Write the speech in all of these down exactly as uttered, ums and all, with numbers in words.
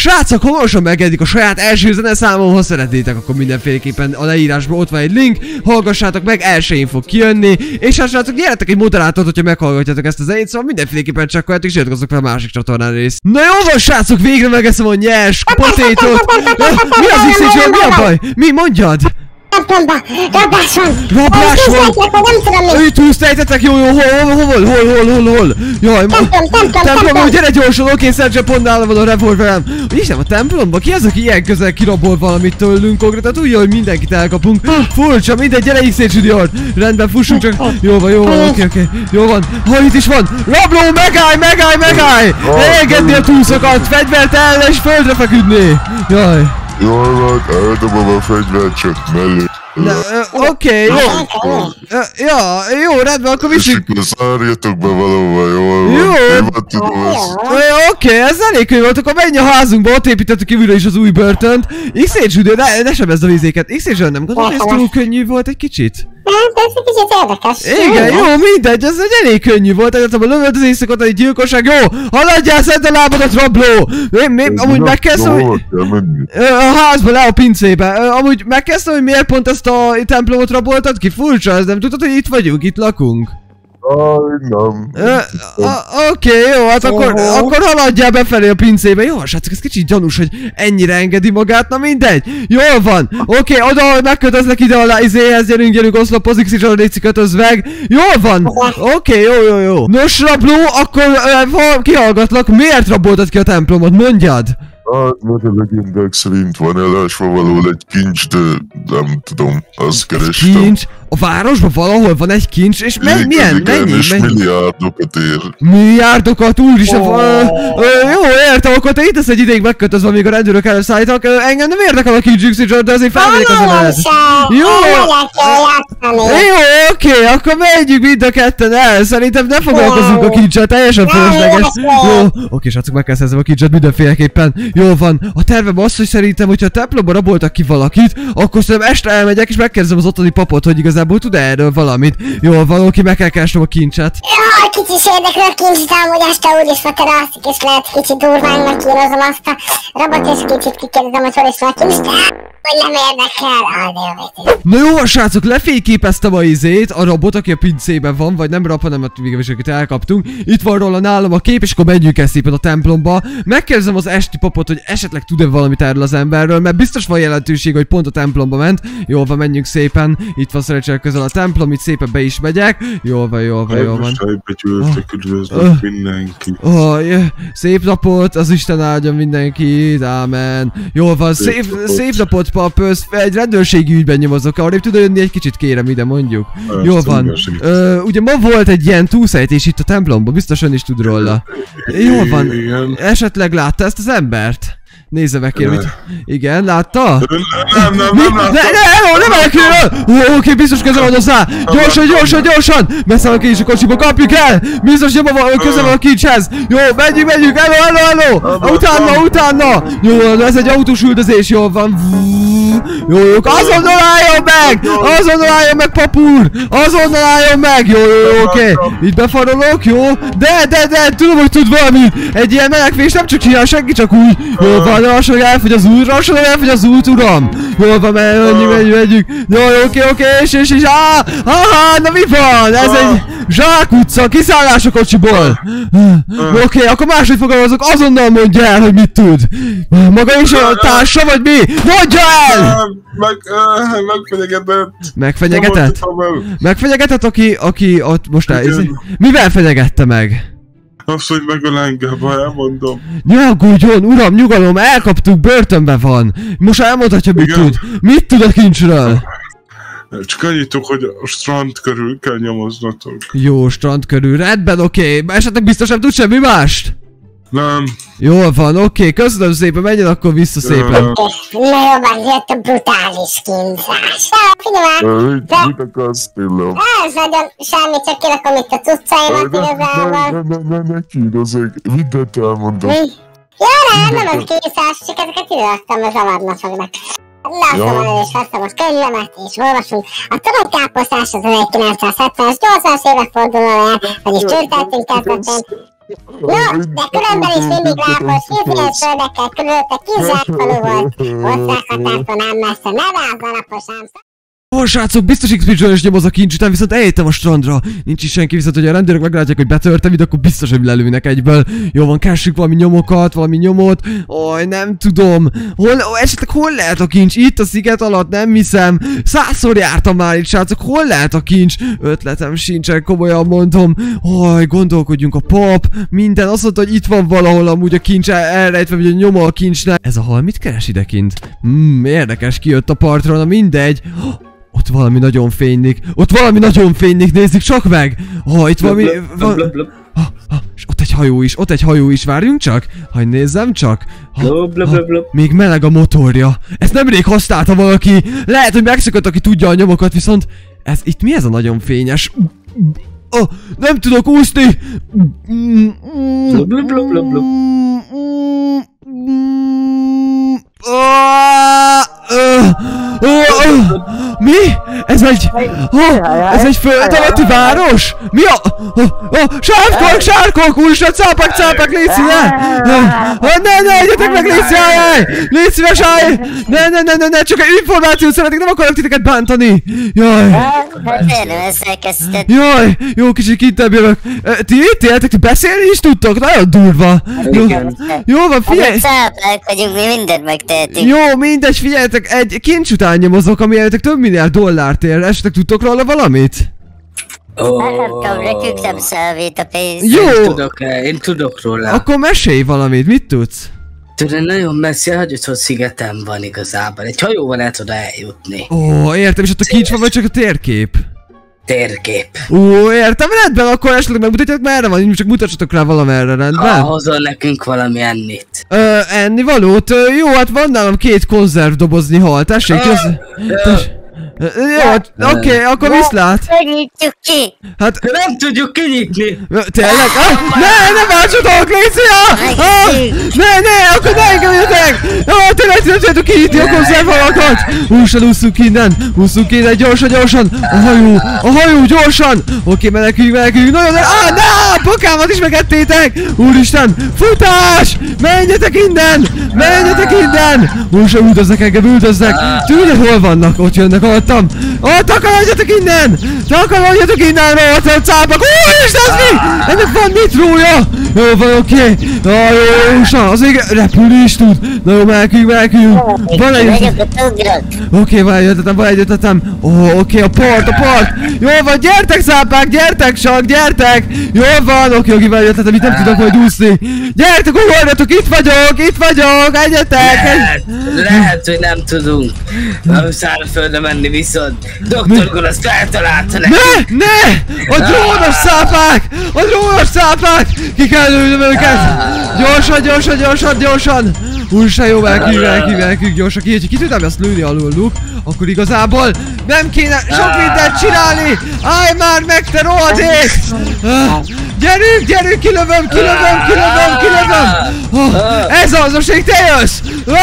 srácok, hamarosan megjelenik a saját első zeneszámom, ha szeretnétek, akkor mindenféleképpen a leírásban ott van egy link, hallgassátok meg, elsőjén fog kijönni, és hát srácok, gyertek egy moderátort, hogyha meghallgatjátok ezt a zenét, szóval mindenféleképpen csekkoljátok, és iratkozzatok fel a másik csatornán rész. Na jó van, srácok, végre megeszem a nyers potétot. Mi az iksz há, mi a baj? Mi, mondjad? Templomba, rablás van! Rablás van! Nem tudom mi! Ő túlsztejtetek, jó, jó, hol, hol, hol, hol, hol, hol, hol? Jaj, templom, templom, templom, gyere gyorsan, oké, Szerzse, pont nálam van a revolverem. Istenem, a templomba? Ki az, aki ilyen közel kirabol valamit tőlünk konkrétan? Tudja, hogy mindenkit elkapunk. Furcsa, mindegy, gyere iksz há Junior! Rendben, fussunk csak. Jó van, jó van, oké, oké, jó van. Ha itt is van! Rabló, megállj, megállj, megállj! Engedni a túlszokat, fegyvert el és földre feküdni! Jaj. Jól van, eldobom a fegyvert csak mellé. Oké, jó. Ja, jó, rendben, akkor viszünk. És akkor szárjatok be valahova, jól van. Jó. Én már tudom ezt. Oké, ez elég könnyű volt, akkor menj a házunkba, ott építettük újra is az új börtönt. iksz há Junior, ne, ne sebezd a vízéket. iksz há Junior, nem gondolod, ez túl könnyű volt egy kicsit? De ez egy kicsit érdekes. Igen, jó, mindegy, ez egy elég könnyű volt, egyáltalán a lövöldözés szokott egy gyilkosság, jó! Haladjál, szedd a lábadat, rabló! Én, mi, amúgy megkezdtem, hogy... A házba, le a pincébe. Amúgy megkezdtem, hogy miért pont ezt a templomot raboltad ki? Furcsa, ez nem tudod, hogy itt vagyunk, itt lakunk? Aj, nem. Oké, jó, hát akkor, akkor haladjál befelé a pincébe. Jó, srácok, ez kicsit gyanús, hogy ennyire engedi magát, na mindegy. Jól van. Oké, oda, hogy megkötözlek ide alá izéhez, gyerünk, gyerünk, oszlopozz, iksz há Léci, kötöz meg. Jól van. Oké, jó, jó, jó. Nos, rabló, akkor uh, kihallgatlak, miért raboltad ki a templomot, mondjad? Hát, mert a legendák szerint van elásva valahol egy kincs, de nem tudom, azt kerestem. Kincs? A városban valahol van egy kincs, és me igen, milyen, igen, mennyi, és mennyi? milliárdokat ér. Milliárdokat, úristen, oh. ö, ö, jó, értem, akkor te itt lesz egy ideig megkötözve, amíg a rendőrök előszállítanak. Engem nem érdekel a kincs, iksz há, de azért felmegyek az emelet. Jó, jó, oké, akkor menjünk mind a ketten el, szerintem ne foglalkozunk a kincsel, teljesen fölösleges. Jó, oké, srácok, meg kell szerzem a kincset mindenféleképpen. Jó van, a tervem az, hogy szerintem, hogyha a templomba raboltak ki valakit, akkor szerintem este elmegyek és megkérdezem az ottani papot, hogy igazából tud -e erről valamit. Jól van, oké, meg kell keresnem a kincset. Jaj, kicsit érdekel a kincs, de amúgy este úgyis vakarászik, és lehet kicsit durván megkínozom azt a rabot, és kicsit kikérdezem, hogy hol is van a kincs, de hogy nem érdekel. Aj, de jó, na jó, srácok, lefényképeztem a izét, a rabot, aki a pincében van, vagy nem rab, hanem a végül akit elkaptunk. Itt van róla nálam a kép, és akkor menjünk el szépen a templomba. Megkérdezem az esti papot, hogy esetleg tud-e valamit erről az emberről, mert biztos van jelentőség, hogy pont a templomba ment. Jól van, menjünk szépen. Itt van szerencsére közel a templom, itt szépen be is megyek. Jól van, jól van, jól van. Üdvözlök mindenki. Oh, szép napot, az Isten áldjon mindenkit, ámen. Jól van, szép, szép, napot. szép napot, pap, egy rendőrségi ügyben nyomozok, arrébb tud jönni egy kicsit, kérem ide, mondjuk. Ezt jól van. Ö, ugye ma volt egy ilyen túlszejtés itt a templomban, biztos ön is tud róla. Jól van, esetleg látta ezt az embert? Nézze meg, kérem, mit... Igen, látta? Nem, nem, nem, nem láttam. Ne, ne, nem elkérem! Oké, biztos közel van hozzá! Gyorsan, gyorsan, gyorsan! Beszállok én is a kocsiba, kapjuk el! Biztos nyoma van, közel van a kincshez! Jó, menjünk, menjünk, hello, hello, hello! Utána, utána! Jó, ez egy autós üldözés, jól van. Jó, jó, azonnal álljon meg! Azonnal álljon meg, papúr! Azonnal álljon meg! Jó, jó, jó, oké. Itt befarolok, jó? De, de, de, tudom, hogy tud valamit! Egy ilyen menekvés nem csak csinál senki, csak úgy. Jó van, lassan elfogy az út, lassan elfogy az út, uram! Jól van, menjünk, menjünk, menjünk! Jó, oké, oké, és, és, és, áh! Aha, na mi van? Ez egy zsákutca, kiszállás a kocsiból! Oké, akkor máshogy fogalmazok, azonnal mondja el, hogy mit tud! Maga is a társa, vagy mi? Mondja el! Meg, megfenyegetett. Megfenyegetett? Megfenyegetett, aki, aki ott most el... Mivel fenyegette meg? Azt, hogy megöl engem, ha elmondom. Nyugodjon, uram, nyugalom, elkaptuk, börtönben van. Most elmondhatja, mit tud. Mit tud a kincsről? Csak annyit tudok, hogy a strand körül kell nyomoznatok. Jó, strand körül, rendben, oké. Okay. Esetleg biztos nem tud semmi mást? Nem. Jól van, oké, okay. Köszönöm szépen, menjen akkor vissza szépen. Na jobban jött a brutális kínzás. Figyelj! Mit akarsz tőlem? Ez nagyon semmi, csak kirakom itt a cuccaimat igazából. Ne, ne, ne, ne kínozzék, mindent elmondom. Jó, nem, nem az kínzás, csak ezeket kiraktam, mert zavarna fognak. Lászom el és veszem most könyvemet, és olvasunk. A toronykáposztás az ezerkilencszázhetvenes nyolcvanas évek fordulóján, vagyis csőrteltünk kezdetén. No, de különben is mindig lápos, vízéles földekkel körülötte kis zsákfalu volt. Ország határtól ám messze, ne rázz alapos ám. Ó, srácok, biztos iksz pé Jones nyom az a kincs után, viszont eljöttem a strandra. Nincs is senki, viszont hogy a rendőrök meglátják, hogy betörtem ide, akkor biztos, hogy lelőnek egyből. Jó van, keresünk valami nyomokat, valami nyomot. Oj, nem tudom. Hol, ó, esetleg hol lehet a kincs? Itt a sziget alatt, nem hiszem. Százszor jártam már itt, srácok, hol lehet a kincs? Ötletem sincsen, komolyan mondom. Oj, gondolkodjunk, a pap, minden. Azt mondta, hogy itt van valahol amúgy a kincs elrejtve, vagy a nyoma a kincsnek. Ez a hal mit keres idekint? Hmm, érdekes, kijött a partra, na mindegy. Ott valami nagyon fénylik. Ott valami nagyon fénylik, nézzük csak meg! Oh, itt valami... Van... Ah, ah, és ott egy hajó is, ott egy hajó is, várjunk csak! Hagy nézzem csak! Ah, ah, még meleg a motorja. Ezt nemrég használta valaki. Lehet, hogy megszökött, aki tudja a nyomokat, viszont... Ez itt mi ez a nagyon fényes? Oh, nem tudok úszni! Mi? Ez egy... Oh, ez egy föld alatti város? Mi a... Oh, oh, sárkok, sárkok! Úristen, cápák, cápák, légy szíve! Oh, ne, ne, egyetek meg, légy szíve! Légy szíves, állj! Ne, ne, ne, ne, ne, csak egy információt szeretnék, nem akarok titeket bántani! Jaj! Jaj, jó, kicsit kintebb jövök. Ti itt éltek, ti beszélni is tudtok? Nagyon durva. Jó, jó van, figyelj! Cápák vagyunk, mi mindent megtehetünk. Jó, mindegy, figyeljetek, egy kincs után nyomozok, ami előttek több milliárd dollárt ér. Esetleg tudtok róla valamit? Oh. Nem tudom, nekünk nem számít a pénz. Jó! Én tudok, én tudok róla. Akkor mesélj valamit, mit tudsz? Tudod, nagyon messzi, hagyott szigeten van igazából. Egy hajóval el tud eljutni. Ó, értem, és ott a kincs van, vagy csak a térkép? Térkép. Ó, értem, rendben, akkor esetleg megmutatjátok, merre van, csak mutassatok rá valamerre, rendben? Hozol nekünk valami ennit. Ö, ennivalót? Jó, hát van nálam két konzervdobozni hal, tessék, Ah, tessék. Tess... Jó, oké, okay, akkor viszlát. Megnyitjuk ki. Hát... Nem tudjuk kinyitni. Tényleg? Ah, ne, ne váltsatok, légy szia! Ah, ne, ne, akkor ne engedjetek! Ah, tényleg nem tudjátok kinyitni a konzervalakat! Úristen, ússzunk innen, ússzunk innen, gyorsan, gyorsan! A hajó, a hajó, gyorsan! Oké, meneküljünk, meneküljünk, nagyon, de... Ah, ne, bokámat is megettétek! Úristen, futás! Menjetek innen! Menjetek innen! Úristen, üldöznek engem, üldöznek! Tudod, hol vannak? Ott jönnek alattam! Ott takarodjatok innen! Takarodjatok innen, ott a cápak! Úristen, ez mi? Ennek van nitrója! Jó van, oké! Na jó, Úristen, az még repülni is tud! Na jó, meneküljünk, meneküljünk! Van egy... Oké, van egy ötletem, van egy ötletem! Ó, oké, a part, a part! Jó van, gyertek cápák, gyertek csak, gyertek! Jó van, oké, oké, van egy ötletem, itt nem tudok majd úszni! Gyertek, ugorjatok, itt vagyok, itt vagyok, egyetek! Lehet, lehet, hogy nem tudunk a szárazföldre menni, viszont doktor Gon azt eltalálta nekünk. Ne, ne! A drónos szápák! A drónos szápák! Ki kell lőnöm őket! Gyorsan, gyorsan, gyorsan, gyorsan! Úristen, jó, elkívjuk, elkívjuk, elkívjuk, gyorsan ki, ki tudnám ezt lőni aluluk, akkor igazából nem kéne sok mindent csinálni! Állj már meg, te rohadék! Gyerünk, gyerünk, kilövöm, kilövöm, kilövöm, kilövöm! Oh, ez az, most még te jössz!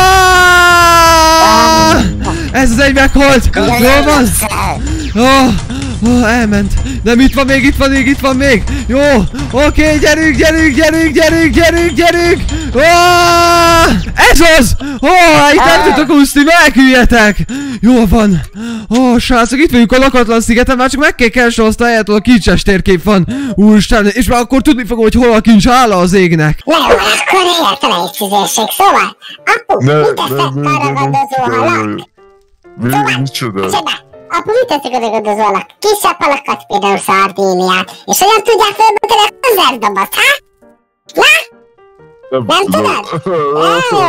Ez az egy meghalt! Jól van? Oh, oh, elment. Nem, itt van még, itt van még, itt van még. Jó, oké, gyerünk, gyerünk, gyerünk, gyerünk, gyerünk, gyerünk. Oh, ez az! Oh, itt nem tudok úszni, meneküljetek! Jó van. Oh, srácok, itt vagyunk a lakatlan szigeten, már csak meg kell keresni azt a helyet, ahol a kincses térkép van. Úristen, és már akkor tudni fogom, hogy hol a kincs hála az égnek. Na jó, akkor egyáltalán egy szüzérség, szóval, apu, mit teszek arra gondozó halak? Mi, micsoda? Csoda, apu, mit teszek arra gondozó halak? Kisebb halakat, például szardíniát, és hogyan tudják fölbontani a konzervdobozt, ha? Na? Nem tudod? Á, jó,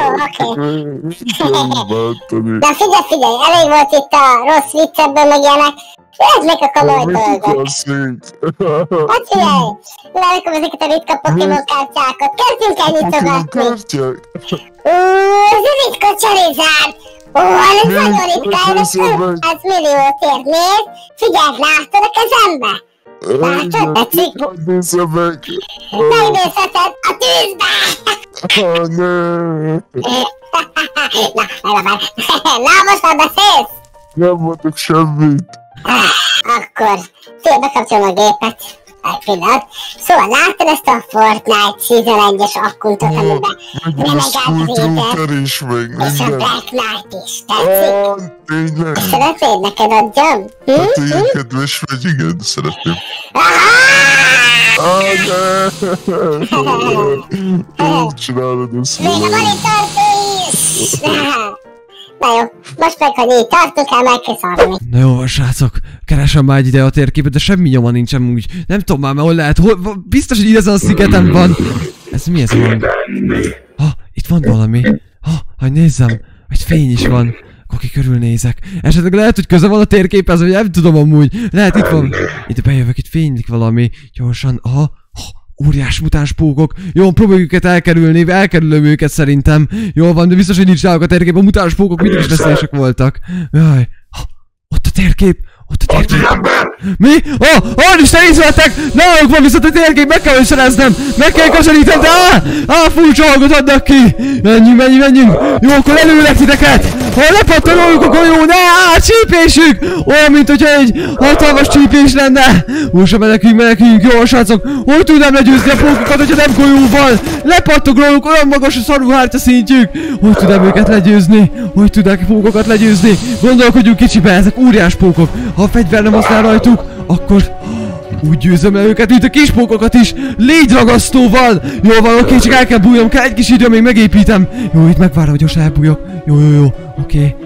oké. De figyelj, figyelj, elég volt itt a rossz viccekből meg ilyenek. Figyelj meg a komoly dolgot. Hát figyelj, levekom ezeket a ritka Pokémon kártyákat. Kezdjünk el nyitogatni. Úúúú, ez a ritka Charizard. Ó, ez nagyon ritka, ez ötszáz milliót ér. Miért? Figyelj, látod a kezembe? Látod? Tetszik? Megnézheted a tűzbe! Oh, ne! Na, legalább. Na, most már beszélsz? Nem mondok semmit. Akkor, szépen bekapcsolom a gépet. Egy pillanat. Szóval látod ezt a Fortnite Season egyes akkuntot, amiben renegát Raiden is meg és a minden. Black Knight is. Tetszik? Ó, tényleg. Szeretnéd neked adjam? Hm? Hát ilyen kedves vagy, igen, szeretném. Á, ne! Hogy csinálod ezt Még a velem? van itt tartó is! Na jó, most meg, hogy így tartok el, meg kell szarni. Na jó van, srácok, keresem már egy ide a térképet, de semmi nyoma nincsen úgy. Nem tudom már, hol lehet, hol, biztos, hogy ezen a szigeten van. Ez mi ez a hang? Ha, itt van valami. Ha, hogy nézzem, egy fény is van. Akkor ki körülnézek. Esetleg lehet, hogy köze van a térképhez, vagy nem tudom amúgy. Lehet, itt van. Itt bejövök, itt fénylik valami. Gyorsan, aha. Óriás mutáns pókok. Jó, próbáljuk őket elkerülni, elkerülöm őket szerintem. Jól van, de biztos, hogy nincs náluk a térkép. A mutáns pókok mindig is veszélyesek voltak. Jaj. Ha, ott a térkép. Ott a térkép. Mi? Ó, oh, oh, Isten, észrevettek! Náluk van viszont a térkép, meg kell szereznem! Meg kell közelítem, de áh! Áh, furcsa hangot adnak ki! Menjünk, menjünk, menjünk! Jó, akkor előlek titeket! Ha lepattanoljuk a golyó, ne! Áh, csípésük! Olyan, mint hogyha egy hatalmas csípés lenne! Úrsa, meneküljünk, meneküljünk, jó, srácok! Hogy tudnám legyőzni a pókokat, hogyha nem golyóval? Lepattog róluk, olyan magas a szarúhártya szintjük! Hogy tudnám őket legyőzni? Hogy tudnák a pókokat legyőzni? Gondolkodjunk kicsibe, ezek óriás pókok! Ha a fegyver nem használ rajtuk, akkor úgy győzöm le őket, mint a kis pókokat is, légyragasztóval! Jól van, oké, csak el kell bújjam, kell egy kis idő, még megépítem. Jó, itt megvárom, hogy gyorsan elbújjak. Jó, jó, jó, oké.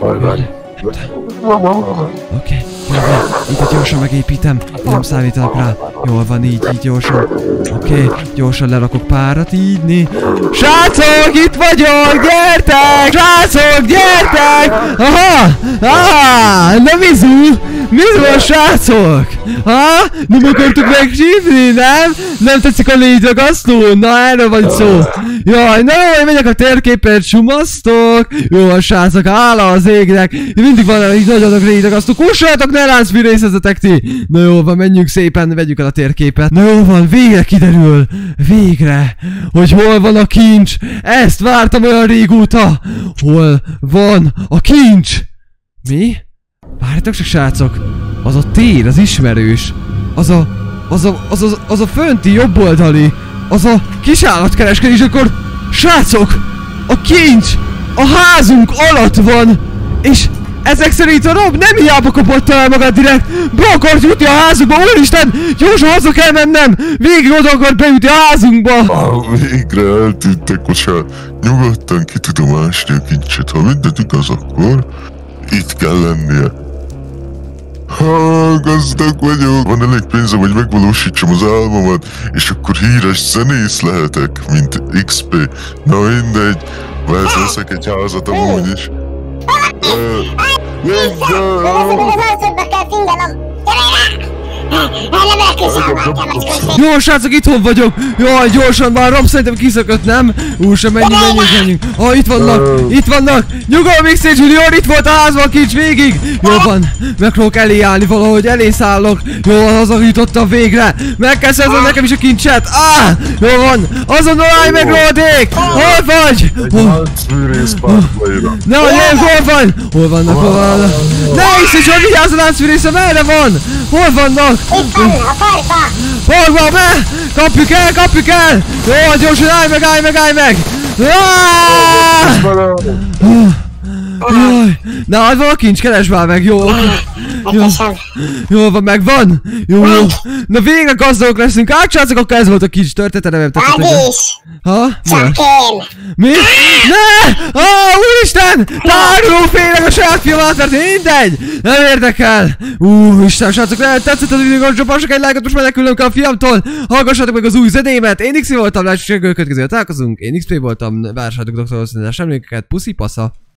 Oké, jól van, itt gyorsan megépítem, nem számítanak rá. Jól van, így, így gyorsan. Oké, gyorsan lerakok párat, így né. Srácok, itt vagyok, gyertek! Srácok, gyertek! Aha! Ah, na mizu! Mizu a srácok? Ha? Nem akartuk megsívni, nem? Nem tetszik a légyragasztó? Na, erről van szó. Jaj, na jó, én megyek a térképet, sumasztok. Jó a srácok, hála az égnek. Mindig van így nagyon nagy légyragasztó. Kussoljatok, ne láncfűrészetek ti! Na jó van, menjünk szépen, vegyük el a térképet. Na jó van, végre kiderül. Végre, hogy hol van a kincs. Ezt vártam olyan régóta. Hol van a kincs? Mi? Várjatok csak, srácok! Az a tér, az ismerős! Az a... Az a... Az a... Az a fönti jobboldali! Az a kis állatkereskedés, akkor... Srácok! A kincs! A házunk alatt van! És... Ezek szerint a Rob nem hiába kapott el magad direkt! Be akart jutni a házunkba! Úristen! Gyorsan haza kell mennem! Végig oda akart bejutni a házunkba! Ah, végre eltűntek, bocsánat. Nyugodtan ki tudom ásni a kincset. Ha mindent igaz, akkor itt kell lennie. Ha, gazdag vagyok. Van elég pénzem, hogy megvalósítsam az álmomat, és akkor híres zenész lehetek, mint iksz pé. Na mindegy, mert veszek egy házat amúgy is. Vissza! kell finganom! Nem elküzdöm, Jó, srácok, itthon vagyok! Jaj, gyorsan, már Rob szerintem kiszökött, nem? Úristen, menjünk, menjünk, menjünk! Ah, itt vannak, itt vannak! Nyugodj, Mixage Junior, itt volt a házban, kincs végig! Jó van, meg fogok elé állni valahogy, elé szállok! Jó van, hazajutottam végre! Meg kell szerzem nekem is a kincset! Ah! Jó van, azonnal állj meg, Rodék! Hol vagy? Ne, nem, hol van? Hol vannak, hol vannak? Ne, Mixage, hogy vigyázz a láncfűrésze, merre van? Hol vannak? itt van, a farka! Hol van, be? Kapjuk el, kapjuk el! Jó, gyorsan, állj meg, állj meg, állj meg! Jaj, na, hát van a kincs, keresd már meg, jó? Jó, jó van, megvan? Jó, jó. Na végre gazdagok leszünk, hát srácok, akkor ez volt a kincs története, nem tetszett. Az is! Ha? Csak én! Mi? Ne! Ah, úristen! Táruló félek a saját filmet, mert mindegy! Nem érdekel! Úristen, srácok, lehet tetszett az videó, csapassak egy lájkot, most menekülnöm kell a fiamtól! Hallgassatok meg az új zenémet! Én iksz pé voltam, lássuk, következően találkozunk. Én iksz pé voltam, vársátok doktor Osztendás emlékeket, puszi, pasza!